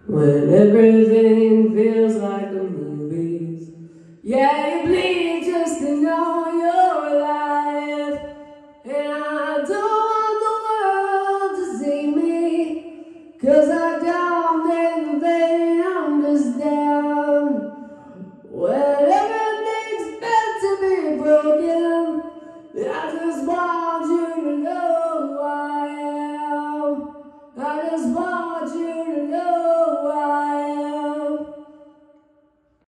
when everything feels like the movies. Yeah, you bleed.